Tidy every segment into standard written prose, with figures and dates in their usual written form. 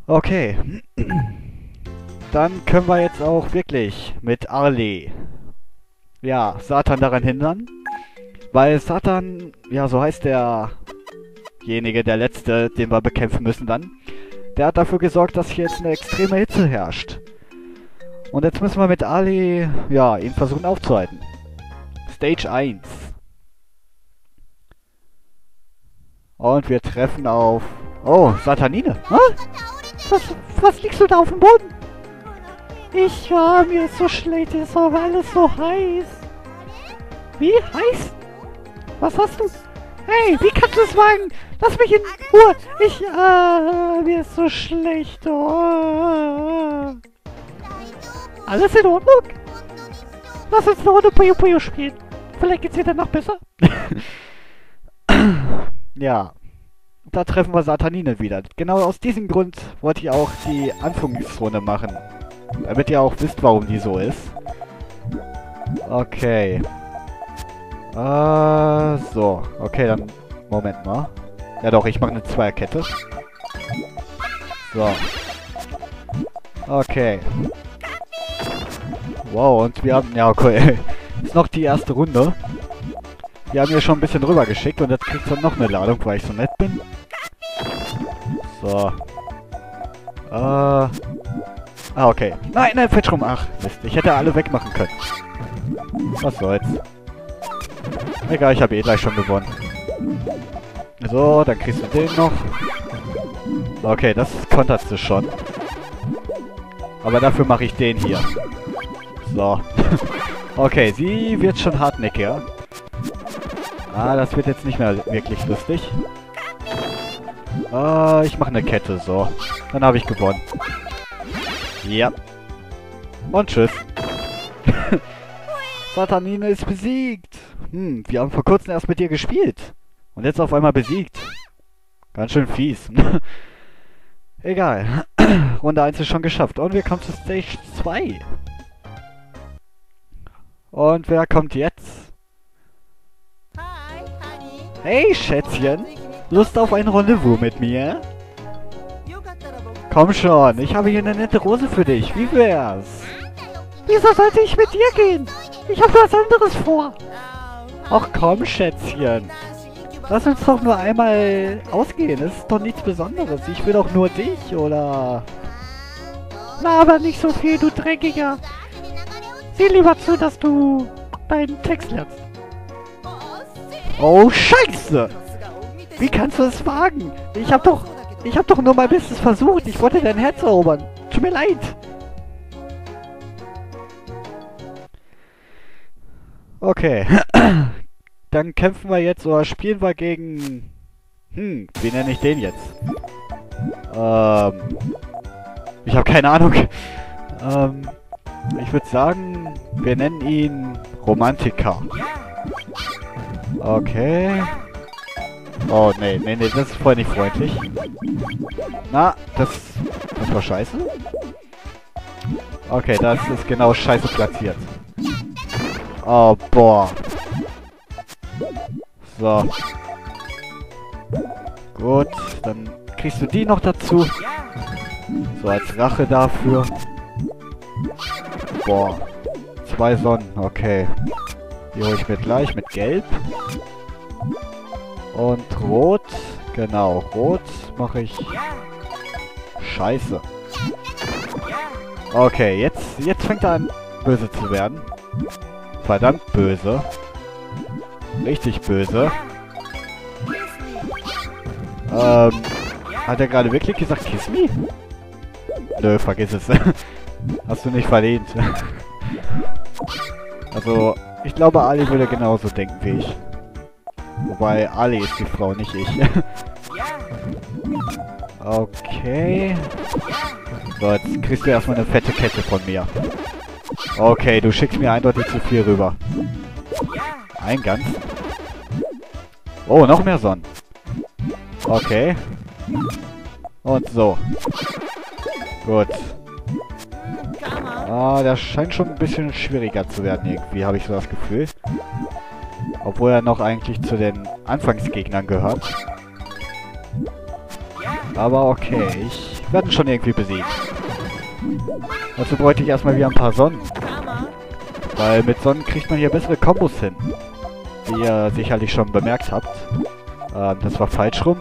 Okay. Dann können wir jetzt auch wirklich mit Arle, ja, Satan daran hindern. Weil Satan, ja, so heißt derjenige, der Letzte, den wir bekämpfen müssen dann. Der hat dafür gesorgt, dass hier jetzt eine extreme Hitze herrscht. Und jetzt müssen wir mit Ali, ja, ihn versuchen aufzuhalten. Stage 1. Und wir treffen auf... Oh, Satanine. Hä? Was liegst du da auf dem Boden? Mir ist so schlecht, ist doch alles so heiß. Wie? Heiß? Was hast du? Hey, wie kannst du es wagen? Lass mich in Ruhe. Mir ist so schlecht. Oh. Alles in Ordnung? Lass uns eine Runde Puyo Puyo spielen. Vielleicht geht's dir danach besser. Ja. Da treffen wir Satanine wieder. Genau aus diesem Grund wollte ich auch die Anfangsrunde machen. Damit ihr auch wisst, warum die so ist. Okay. So. Okay, dann... Moment mal. Ja doch, ich mache eine Zweierkette. So. Okay. Wow, und wir haben... Ja, okay. Ist noch die erste Runde. Wir haben hier schon ein bisschen rüber geschickt und jetzt kriegt er noch eine Ladung, weil ich so nett bin. So. Okay. Nein, falsch rum. Ach, Mist. Ich hätte alle wegmachen können. Was soll's. Egal, ich habe eh gleich schon gewonnen. So, dann kriegst du den noch. Okay, das konterst du schon. Aber dafür mache ich den hier. So. Okay, sie wird schon hartnäckiger. Das wird jetzt nicht mehr wirklich lustig. Ich mache eine Kette, so. Dann habe ich gewonnen. Ja. Und tschüss. Satanine ist besiegt. Wir haben vor kurzem erst mit dir gespielt. Und jetzt auf einmal besiegt. Ganz schön fies. Egal. Runde 1 ist schon geschafft. Und wir kommen zu Stage 2. Und wer kommt jetzt? Hey, Schätzchen. Lust auf ein Rendezvous mit mir? Komm schon, ich habe hier eine nette Rose für dich. Wie wär's? Wieso sollte ich mit dir gehen? Ich habe was anderes vor. Ach komm, Schätzchen. Lass uns doch nur einmal ausgehen. Es ist doch nichts Besonderes. Ich will doch nur dich, oder? Na, aber nicht so viel, du Dreckiger. Sieh lieber zu, dass du deinen Text lernst. Oh, Scheiße! Wie kannst du es wagen? Ich hab doch nur mein Bestes versucht. Ich wollte dein Herz erobern. Tut mir leid. Okay. Dann kämpfen wir jetzt oder spielen wir gegen... wie nenne ich den jetzt? Ich habe keine Ahnung. Ich würde sagen, wir nennen ihn Romantiker. Okay. Oh, nee, das ist voll nicht freundlich. Na, das war scheiße. Okay, das ist genau scheiße platziert. Oh, boah. So. Gut, dann kriegst du die noch dazu. So, als Rache dafür. Boah. 2 Sonnen, okay. Die hole ich mir gleich mit Gelb. Und Rot. Genau, Rot mache ich... Scheiße. Okay, jetzt fängt er an, böse zu werden. Verdammt böse. Richtig böse. Hat er gerade wirklich gesagt, kiss me? Nö, vergiss es. Hast du nicht verdient. Also, ich glaube, Ali würde genauso denken wie ich. Wobei, Ali ist die Frau, nicht ich. Okay. So, jetzt kriegst du erstmal eine fette Kette von mir. Okay, du schickst mir eindeutig zu viel rüber. Ein ganz. Oh, noch mehr Sonnen. Okay. Und so. Gut. Der scheint schon ein bisschen schwieriger zu werden irgendwie, habe ich so das Gefühl. Obwohl er noch eigentlich zu den Anfangsgegnern gehört. Aber okay, ich werde ihn schon irgendwie besiegen. Dazu bräuchte ich erstmal wieder ein paar Sonnen. Weil mit Sonnen kriegt man hier bessere Kombos hin. Wie ihr sicherlich schon bemerkt habt. Das war falsch rum.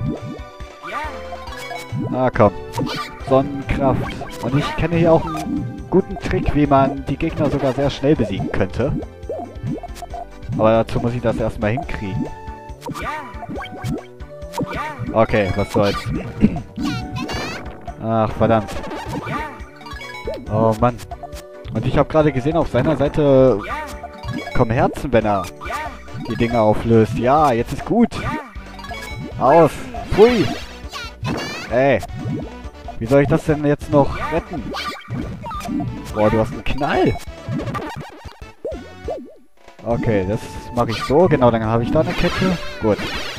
Ah, komm. Sonnenkraft. Und ich kenne hier auch einen guten Trick, wie man die Gegner sogar sehr schnell besiegen könnte. Aber dazu muss ich das erstmal hinkriegen. Okay, was soll's. Ach, verdammt. Oh, Mann. Und ich habe gerade gesehen, auf seiner Seite kommen Herzen, wenn er die Dinger auflöst. Ja, jetzt ist gut. Aus. Pfui. Ey. Wie soll ich das denn jetzt noch retten? Boah, du hast einen Knall. Okay, das mache ich so. Genau, dann habe ich da eine Kette. Gut.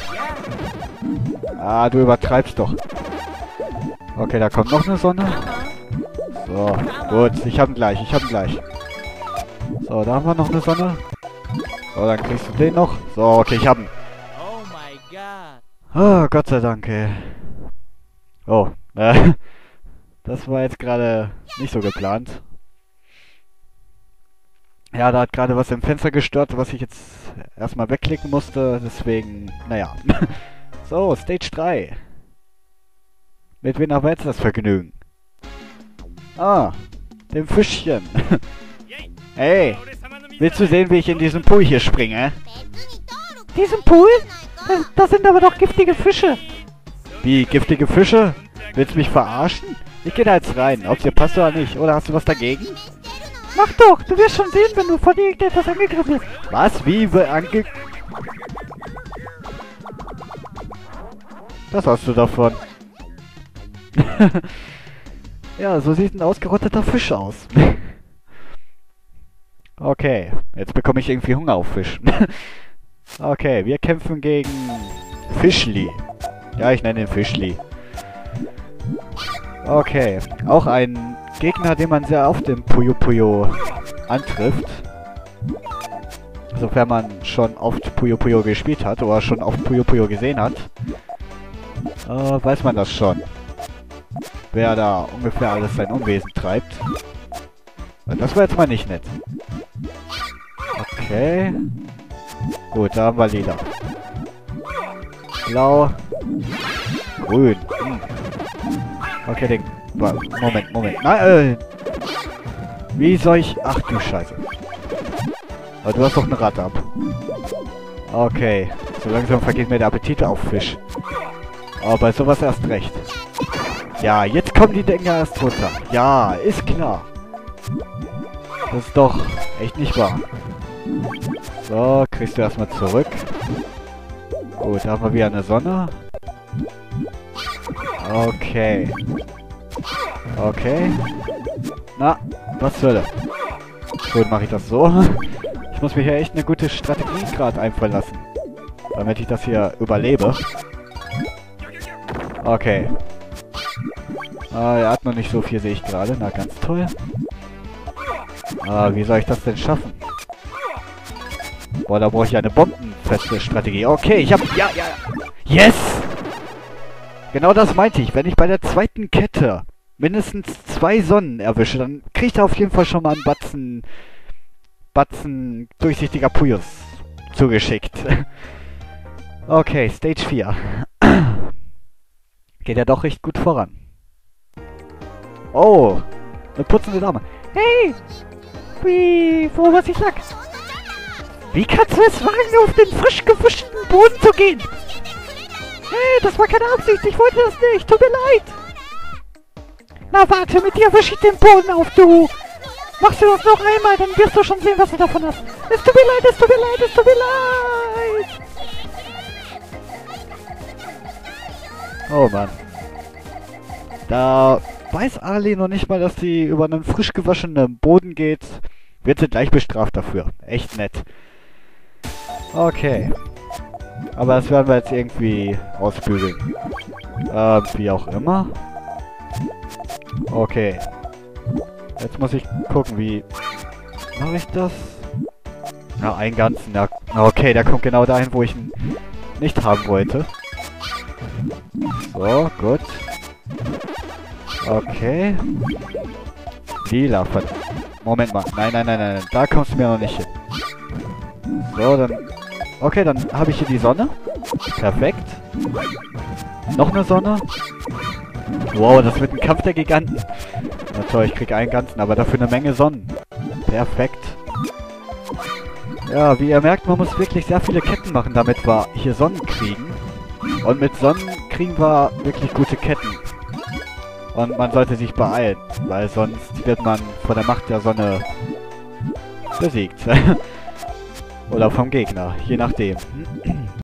Ah, du übertreibst doch. Okay, da kommt noch eine Sonne. So, gut. Ich habe ihn gleich, So, da haben wir noch eine Sonne. So, dann kriegst du den noch. So, okay, ich habe ihn. Oh my god. Oh, Gott sei Dank, ey. Oh, das war jetzt gerade nicht so geplant. Ja, da hat gerade was im Fenster gestört, was ich jetzt erstmal wegklicken musste. Deswegen, naja. So, Stage 3. Mit wem haben wir jetzt das Vergnügen? Ah, dem Fischchen. Hey, willst du sehen, wie ich in diesen Pool hier springe? Diesen Pool? Das sind aber doch giftige Fische. Wie, giftige Fische? Willst du mich verarschen? Ich gehe da jetzt rein, ob es dir passt oder nicht. Oder hast du was dagegen? Mach doch, du wirst schon sehen, wenn du von irgendetwas angegriffen wirst. Was? Wie? Das hast du davon. Ja, so sieht ein ausgerotteter Fisch aus. Okay, jetzt bekomme ich irgendwie Hunger auf Fisch. Okay, wir kämpfen gegen Fischli. Ja, ich nenne ihn Fischli. Okay, auch ein Gegner, den man sehr oft im Puyo Puyo antrifft. Sofern man schon oft Puyo Puyo gespielt hat oder schon oft Puyo Puyo gesehen hat, weiß man das schon. Wer da ungefähr alles sein Unwesen treibt. Das war jetzt mal nicht nett. Okay. Gut, da haben wir lila. Blau. Grün. Okay, den... Moment. Nein, wie soll ich... Ach du Scheiße. Aber du hast doch eine Ratte ab. Okay. So langsam vergeht mir der Appetit auf Fisch. Aber bei sowas erst recht. Ja, jetzt kommen die Dinger erst runter. Ja, ist klar. Das ist doch echt nicht wahr. So, kriegst du erstmal zurück. Gut, da haben wir wieder eine Sonne. Okay. Okay. Na, was zur Hölle? Gut, mache ich das so. Ich muss mir hier echt eine gute Strategie gerade einfallen lassen. Damit ich das hier überlebe. Okay. Er hat noch nicht so viel, sehe ich gerade. Na, ganz toll. Wie soll ich das denn schaffen? Boah, da brauche ich eine bombenfeste Strategie. Okay, ich hab... Ja. Yes! Genau das meinte ich. Wenn ich bei der zweiten Kette mindestens 2 Sonnen erwische, dann kriege ich da auf jeden Fall schon mal einen Batzen durchsichtiger Puyos zugeschickt. Okay, Stage 4. Geht ja doch recht gut voran. Oh, eine putzende Dame. Hey! Wo was ich sag? Wie kannst du es wagen, auf den frisch gewischten Boden zu gehen? Hey, das war keine Absicht, ich wollte das nicht, tut mir leid. Na warte, mit dir wisch ich den Boden auf, du. Machst du das noch einmal, dann wirst du schon sehen, was du davon hast. Es tut mir leid. Oh Mann. Da weiß Arlie noch nicht mal, dass sie über einen frisch gewaschenen Boden geht. Wird sie gleich bestraft dafür. Echt nett. Okay. Aber das werden wir jetzt irgendwie ausbügeln. Wie auch immer. Okay. Jetzt muss ich gucken, wie... Mache ich das? Na, einen ganzen. Ja, okay, der kommt genau dahin, wo ich ihn nicht haben wollte. So, gut. Okay. Lila, Moment mal. Nein, nein, nein, nein. Da kommst du mir noch nicht hin. So, dann... Okay, dann habe ich hier die Sonne. Perfekt. Noch eine Sonne. Wow, das wird ein Kampf der Giganten. Na toll, ich krieg einen ganzen, aber dafür eine Menge Sonnen. Perfekt. Ja, wie ihr merkt, man muss wirklich sehr viele Ketten machen, damit wir hier Sonnen kriegen. Und mit Sonnen kriegen wir wirklich gute Ketten. Und man sollte sich beeilen, weil sonst wird man von der Macht der Sonne besiegt. Oder vom Gegner, je nachdem.